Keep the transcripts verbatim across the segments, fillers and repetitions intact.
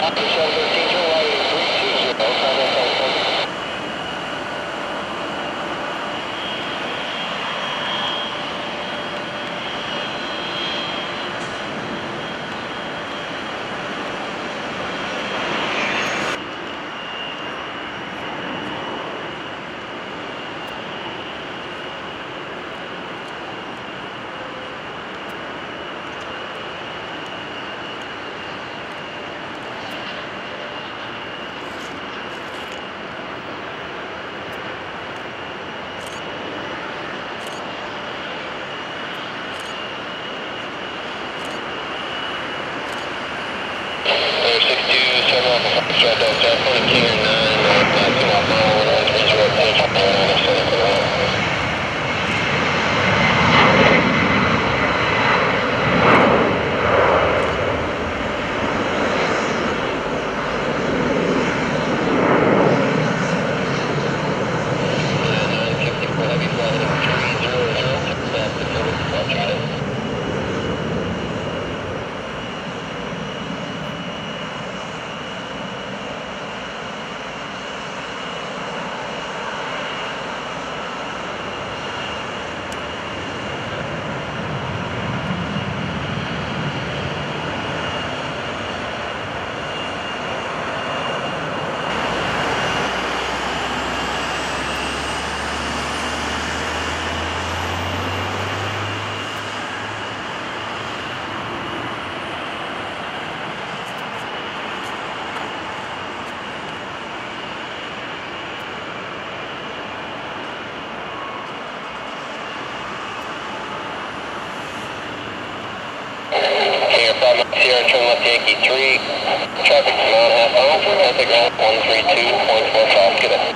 Sierra, turn left Yankee three, traffic nine half mile, traffic ground one three two point four five, get it.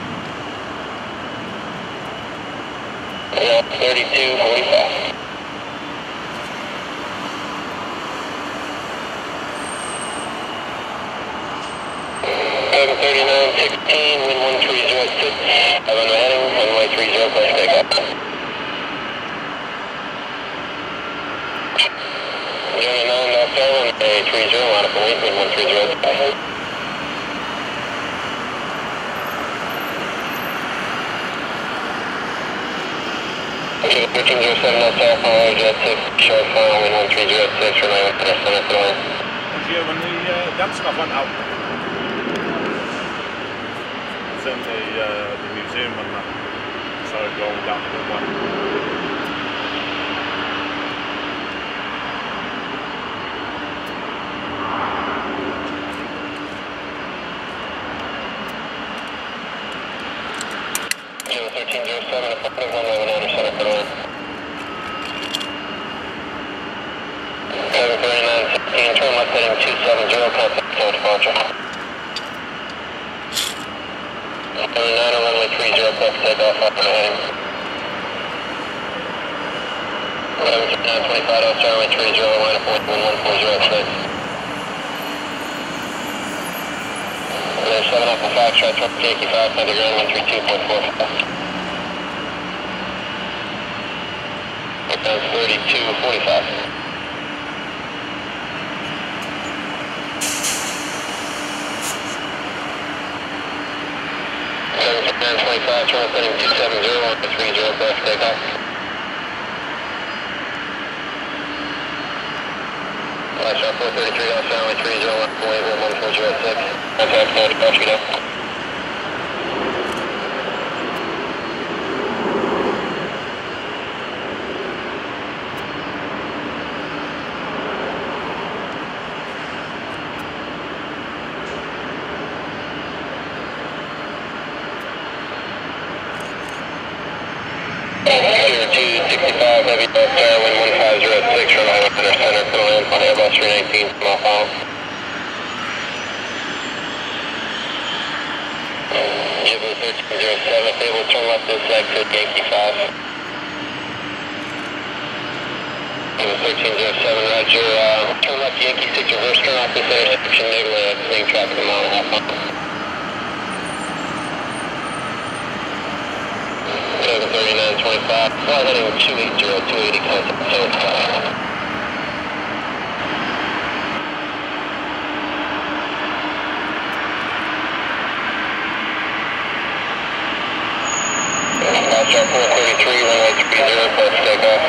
Yeah, thirty-two forty-five. seven thirty-nine sixteen, wind one three zero six, runway heading, runway three zero, place takeoff. Unit nine, North Tower, runway three zero, line up and wait, wind one three zero, bye. thirteen zero seven, North Tower, follow jet six, short final, wind one three zero six, runway one three zero seven, Was you when the uh, dance stuff went out? It's in the, uh, the museum and that, so going down the runway. thirteen zero seven, effective runway one hundred, center for one. seven thirty-nine sixteen, turn left heading two seven zero, contact no departure. seven nine, runway three zero, plus takeoff, off heading. seven nine twenty-five, off runway three zero, line up one one four zero six. There's seven Alpha five, try truck Yankee five, contact ground one three two point four five. Down thirty-two forty-five. seven nine twenty-five, turn left heading two seven zero, one three zero, plus takeoff. Flash out four thirty-three, off runway three zero, one four eight, one four zero six. Contact no departure, go. two sixty-five, heavy left tower, wind one five zero six, runway one hundred, center for land on Airbus three nineteen, small final. Jibber thirteen zero seven, able to turn left this exit, Yankee five. Jibber thirteen zero seven, roger, uh, turn left Yankee six, reverse, turn off this intersection, enable uh, main traffic a mile and a half mile. seven thirty-nine twenty-five, flight heading two eight zero, two eighty, contact seven five. Sharp four thirty-three, runway three zero, close to takeoff.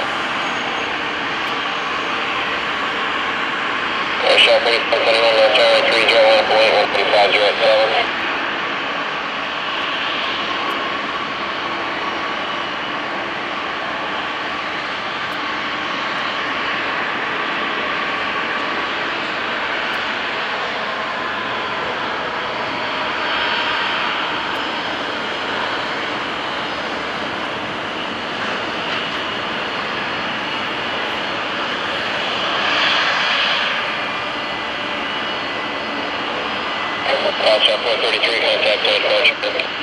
Air Sharp forty-four twenty-one, left runway three zero, one point one three five zero seven. Sharp four thirty-three, contact to departure.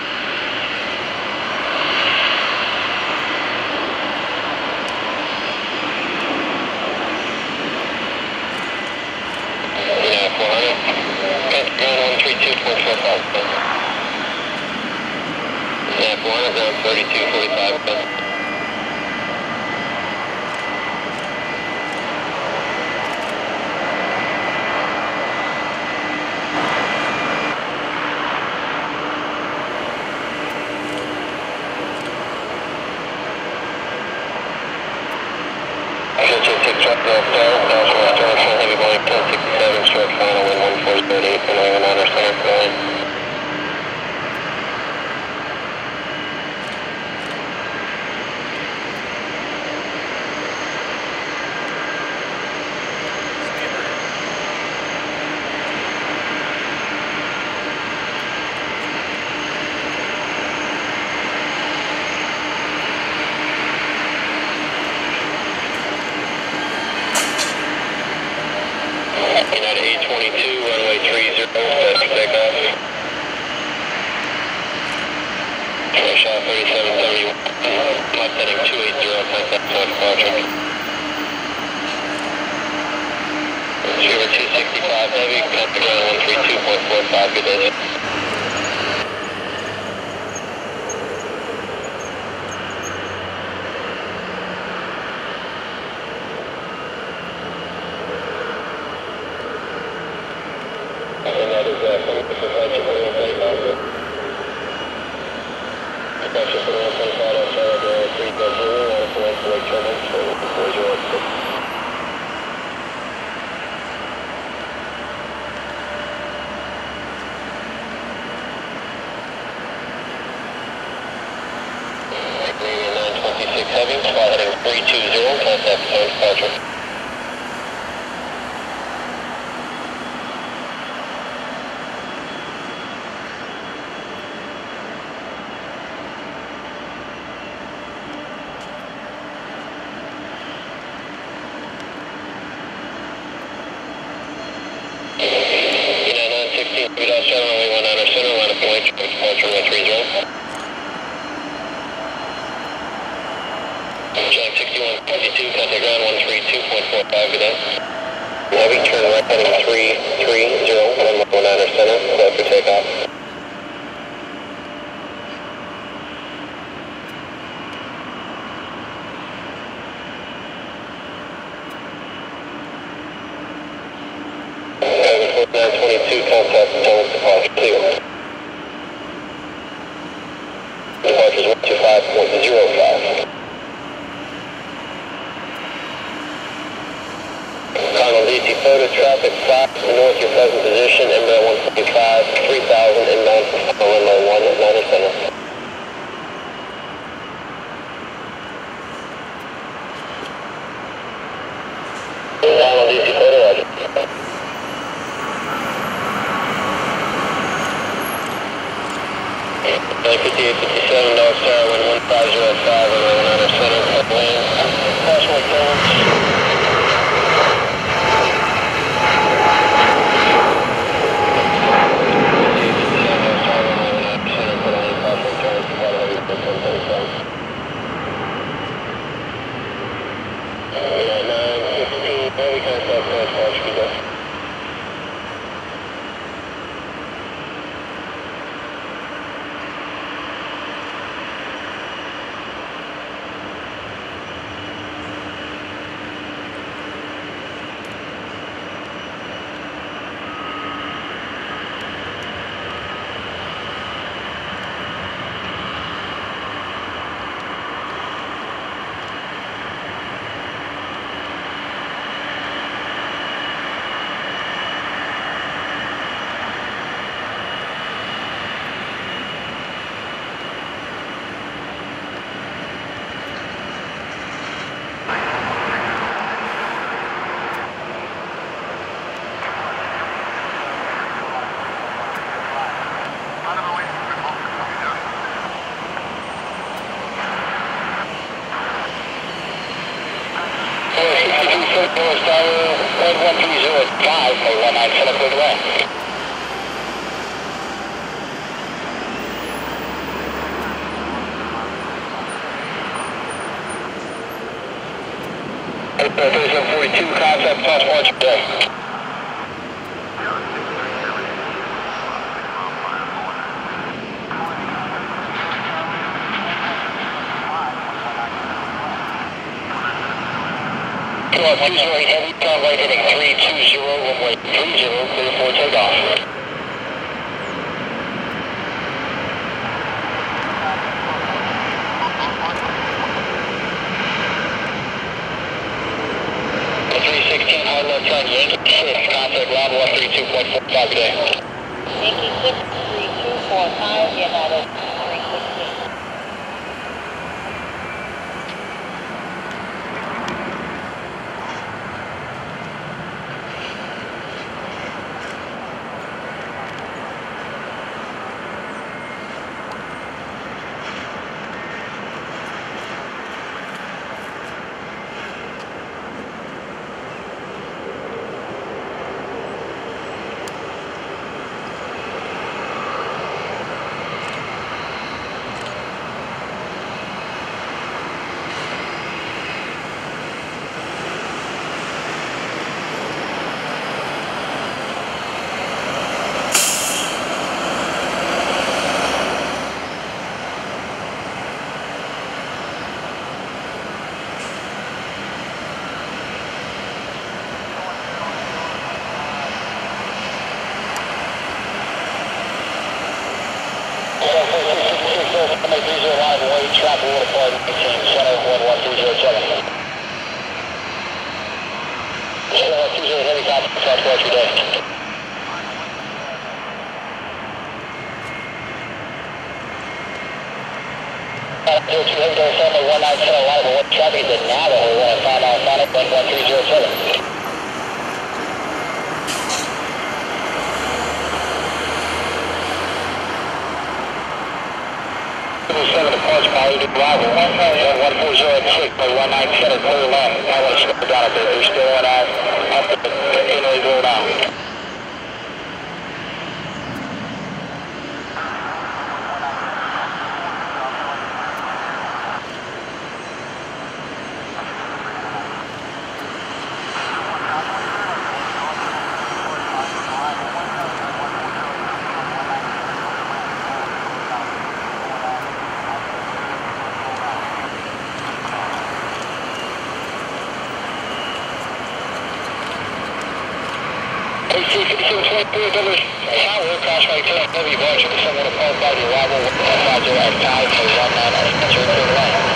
Yeah, four hundred. Contact ground one three two point four five. Yeah, four hundred, ground thirty-two forty-five. Truck Golf Tower, National International Heavy Volume ten sixty-seven, stroke final wind one four zero eight, and I niner center for line. United eight twenty-two, runway three zero, set for takeoff. Air Shot thirty-seven seventy-one, flight heading two eight zero, contact to departure. Zero two sixty-five heavy, contact ground one three two point four five, good day. And that is uh, for departure for one twenty-five. Departure for one twenty-five, outside of three zero zero, one four four seven, four zero six. Canadian nine twenty-six heavy, flight heading three two zero, contact for departure. sixteen, we lost seven, only one niner center, line of point, departure one three zero. Channel sixty-one fifty-two, contact ground one three two point four five, good day. Heavy, turn right heading three three zero, one one niner center, clear for takeoff. nine twenty-two, contact total departure clear. Departure is one two five point zero five. Final D C photo, traffic five to the north, your present position, Embraer one forty-five, three thousand, inbound for runway one, niner center. Final D C photo, roger. fifty-eight fifty-seven, North Star, wind one five zero five, runway one niner center, land, crossway clearance. Lewis Tower, one one three zero five, one nine center, clear away. thirty-seven forty-two, contact plus one today. two zero eight heavy, turn right heading three two zero, runway three zero, clear for takeoff. three sixteen, high left turn, Yankee six, contact loud one three two point four five today. Yankee six, three two four five, United three sixteen. Traffic water party, eighteen, center, one one three zero seven. Center, two zero, heavy contact, southwest today. zero two, heavy door, seven, one nine, center, arrival, one traffic is at Navajo, one five nine, Sonic, one one three zero seven. seven departs, Molly to arrival, one one four zero six, one nine center, clear left. I want to slow down a bit. They're still on out, up to continually going out. fifty-seven twenty-four, Douglas Tower, cross right turn, heavy volume, someone to park by the arrival, one five zero at five, one nine, Spencer, clear line.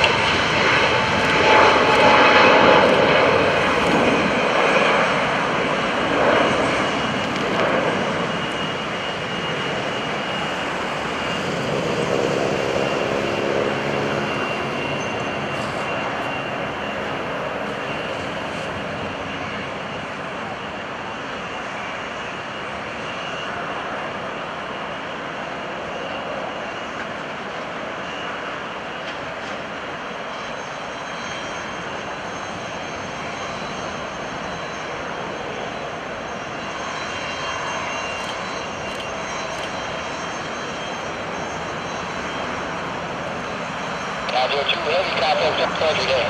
Now, zero two, heavy contact at Country Day.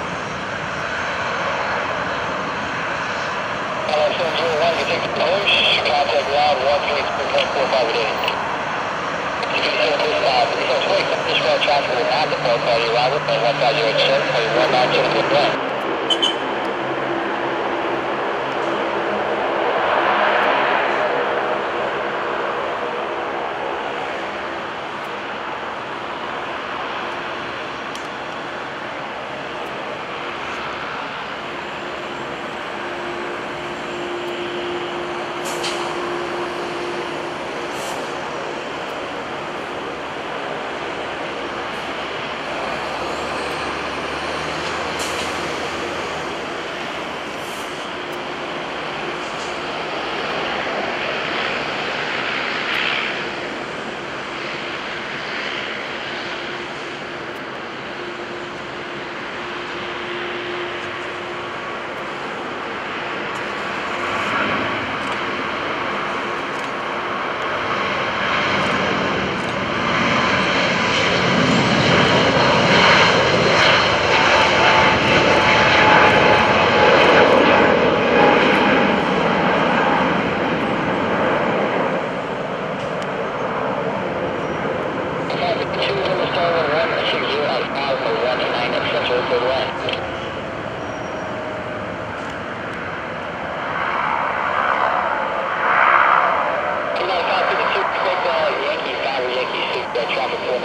L S M zero one, you take the push, contact loud one three two point four five a day. fifty-seven fifty-five, fifty-seven twenty, this route traffic will not depart by the arrival, one five zero seven, one nine seven, clear line.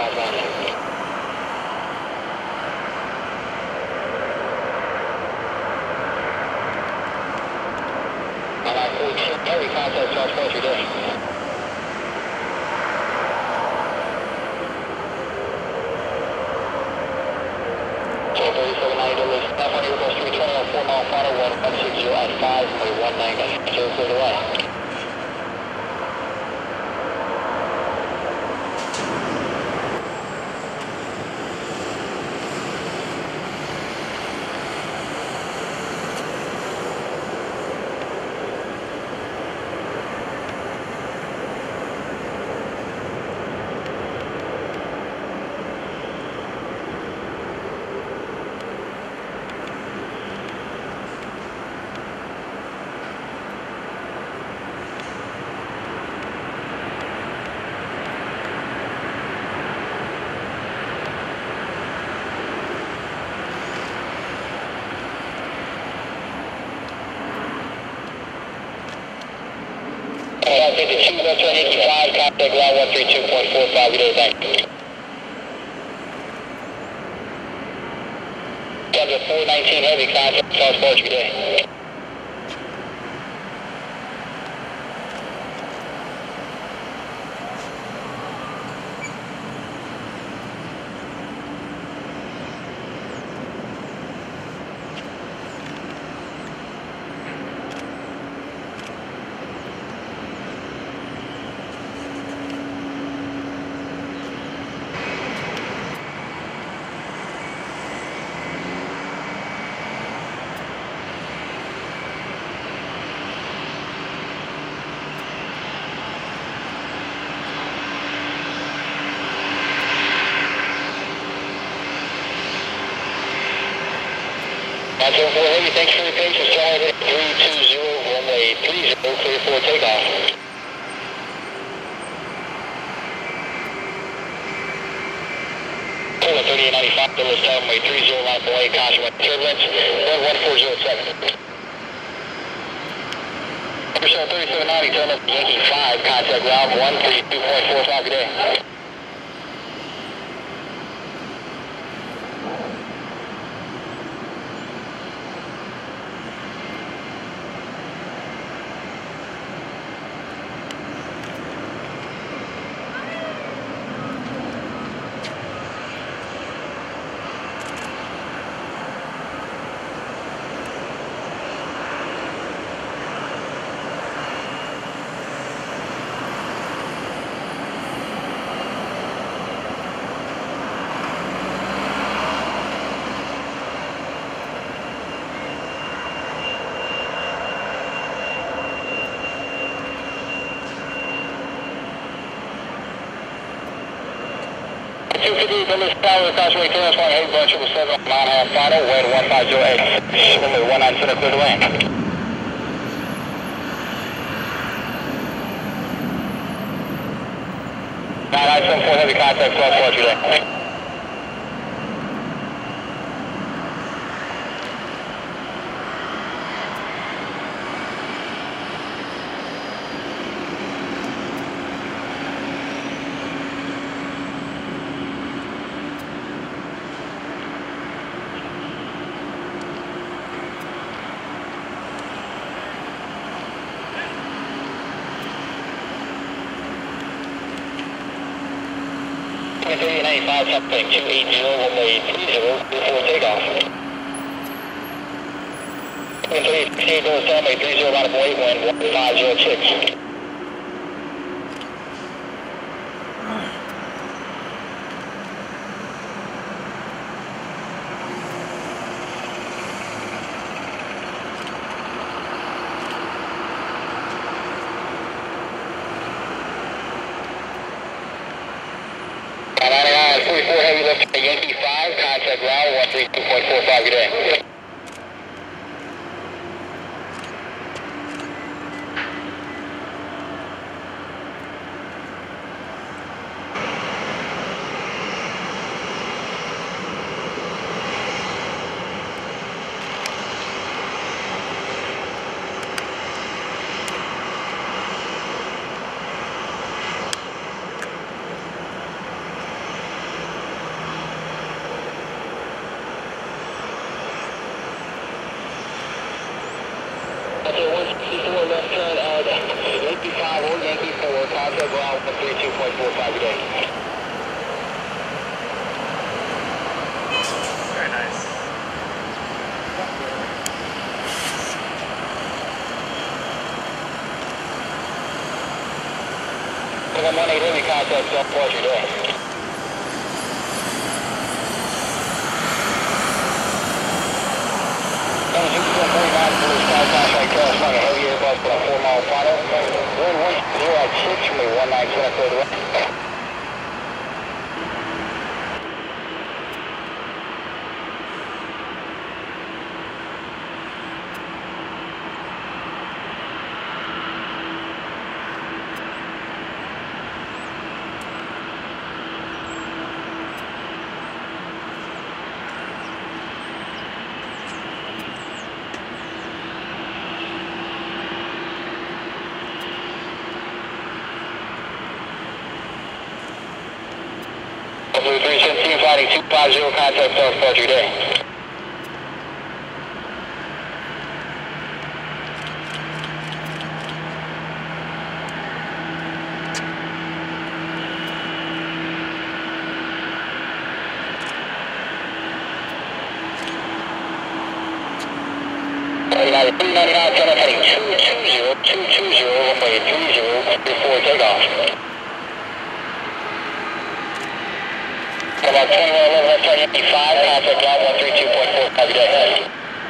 miles an hour. Alright, forty-six heavy, contact Charles Force, your day. thirty-seven ninety, delivery, F one, Airbus three twenty on four mile final, one one six zero at five, or one ninety, zero clear to way. one fifty-two, go to Yankee five, contact ground one three two point four five, good day, thank you. four nineteen heavy, contact Charles Force, good day. nine seven four Heavy, thanks for your patience. Charlie three two zero, runway three zero, clear for takeoff. Poland thirty-eight ninety-five, Dulles runway three zero, line below, caution with turbulence, one one four zero seven. Percent thirty-seven ninety, turn up Yankee five, contact ground one three two point four five, good day. two fifty, Dulles Tower, crossway clearance, one eight, bunch triple seven, mile and a half final, wind one five zero eight, runway one nine center, clear to land. nine nine seven four heavy contact, Charles Force, your day. thirty-eight ninety-five, something two eighty, runway three zero, before takeoff. thirty-eight sixty-eight, Dulles runway three zero, line of weight, wind one five zero six. forty-four heavy lift, Yankee five, contact ground one three two point four five, good day. That's a one sixty-four left turn at Yankee five or Yankee four, contact ground one three two point four five today. Very nice. one one eight heavy contact self departure today. Number six four forty-nine, blue sky contract cross, flying a heavy Airbus with a four mile final. Wind one zero at six from a one nine center clear to right. Blue three seventeen, flying two five zero, contact self departure today. three ninety-nine, turn up heading two two zero, two two zero, runway three zero, before takeoff. About twenty-one eleven, left turn Yankee five, contact ground one three two point four five today.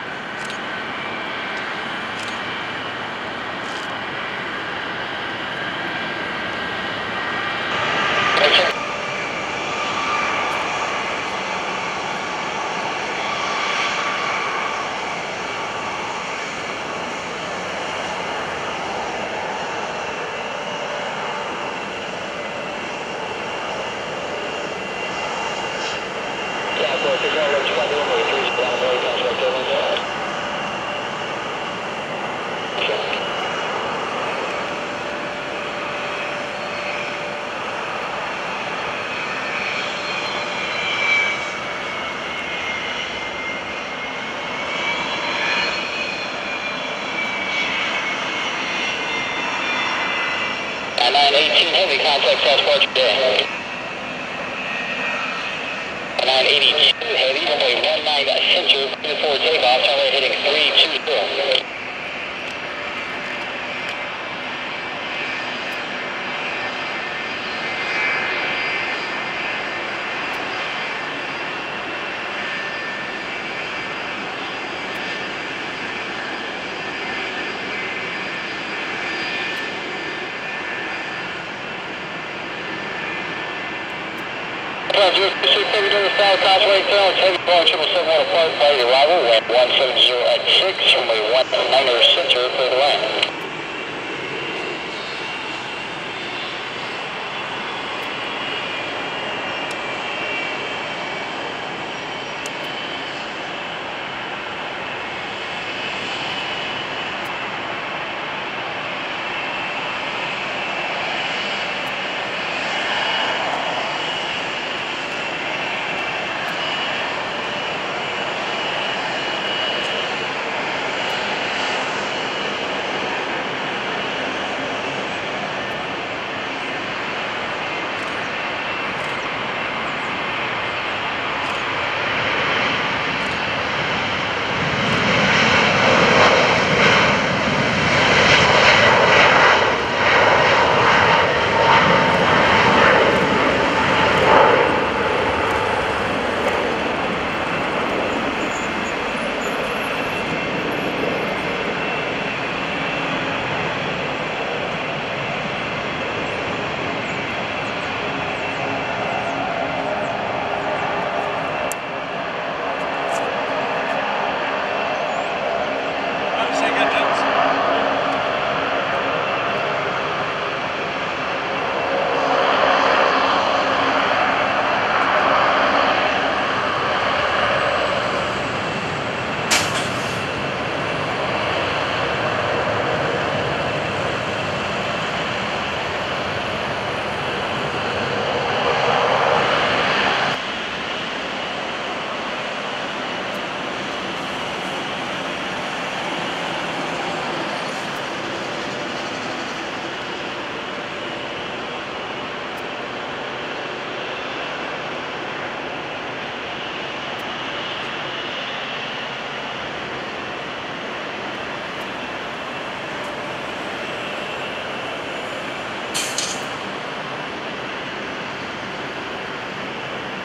nine eighteen heavy, contact self departure today. nine eighty-two heavy, runway one nine center, before takeoff, runway heading three two zero. zero six heavy to the south, crossway turn, heavy bar triple seven one apart, by the arrival, wind one seven zero at six, runway one niner center, clear to land.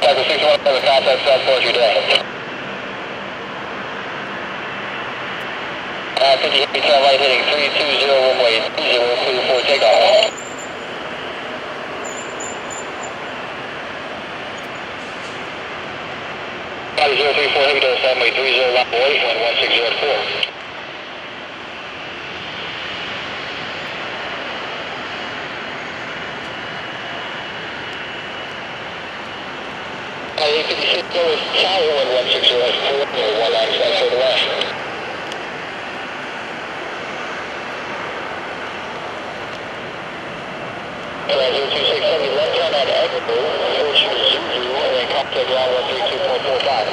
Tackle sixty-one, have a contact South Forge your day. Uh, fifty heavy, turn right heading three two zero, runway three zero, clear for takeoff. zero three four heavy, doors runway three zero, runway one one six zero four. eight fifty-six, go with tower one one six zero four, one nine seven to the left. zero two six heavy, left turn at Echo, four shooter Zulu, and then contact ground one three two point four five.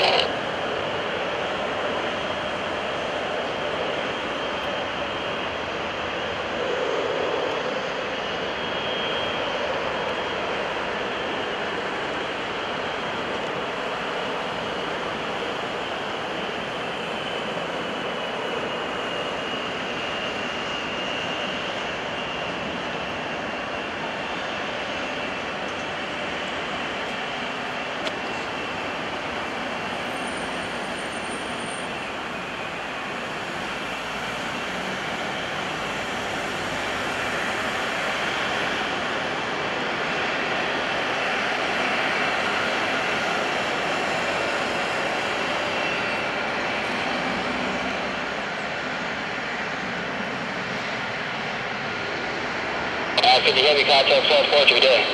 fifty heavy, contact South Forge your day.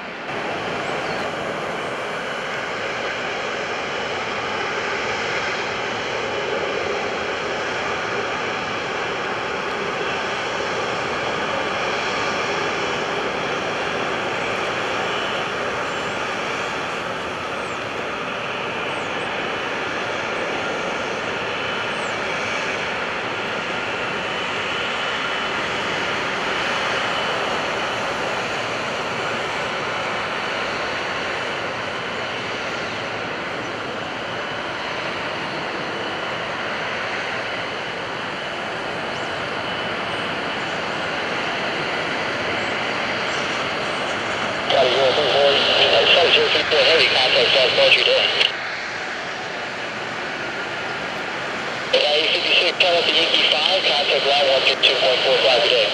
zero three four heavy, contact South Forge your day. eight fifty-six, turn up to Yankee five, contact ground one three two point four five your day.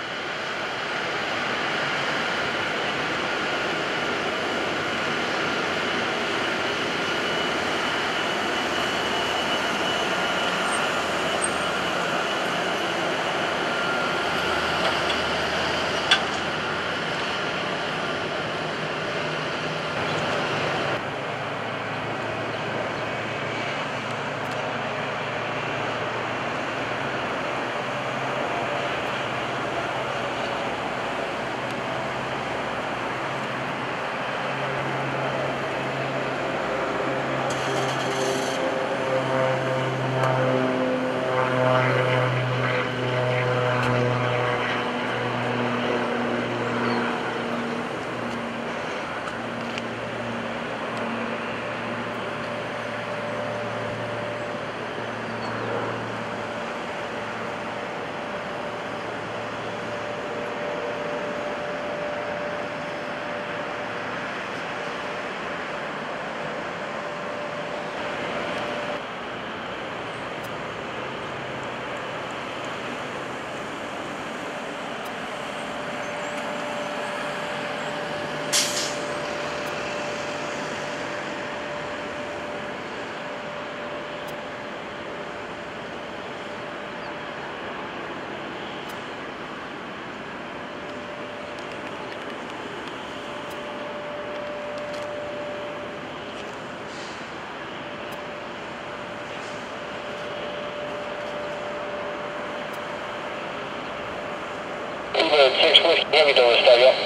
six whiskey heavy, door start up.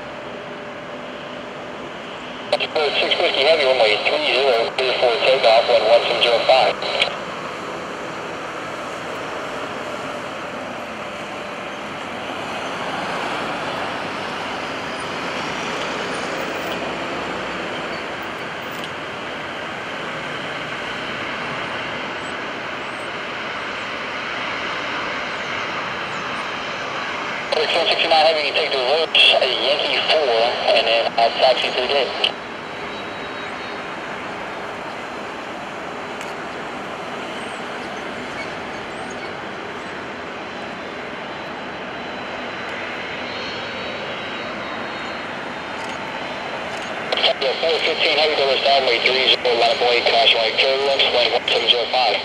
six whiskey heavy, runway three zero, clear for takeoff, one one seven zero five. one sixty-nine heavy, you take the roads, Yankee four, and then I'll taxi to the gate. fifteen heavy doors, runway three zero, line up eight, caution light turbulence, line one seven zero five.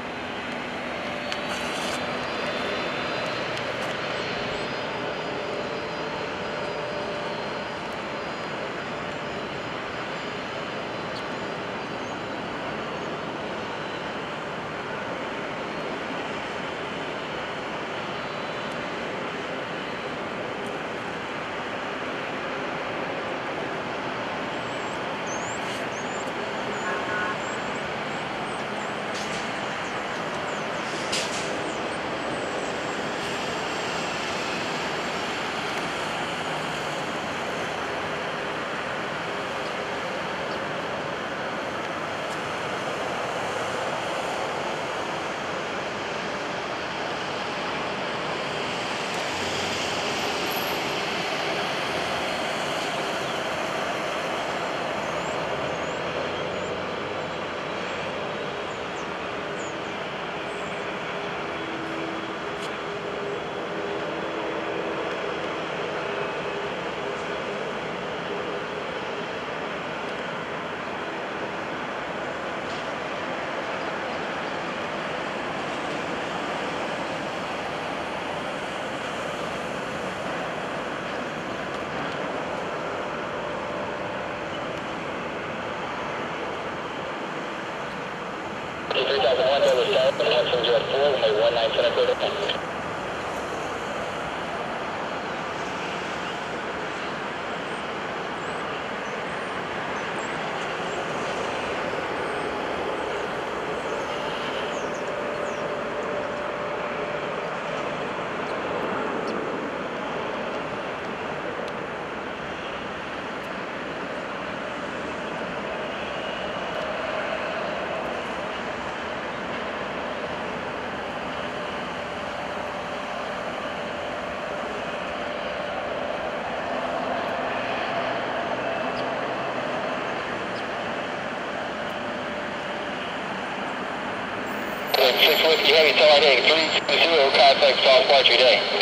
three thousand one, double seven, one seven zero four, runway one nine center clear to land. six Whiskey Heavy, tell I three two zero, contact South Departure day.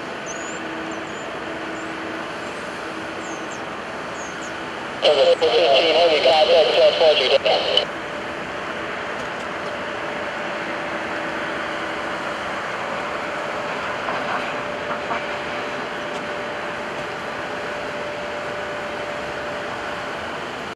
Okay.